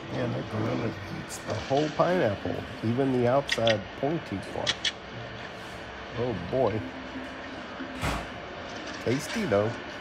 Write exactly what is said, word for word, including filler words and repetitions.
Yeah, the gorilla eats the whole pineapple, even the outside pointy part. Oh boy. Tasty though.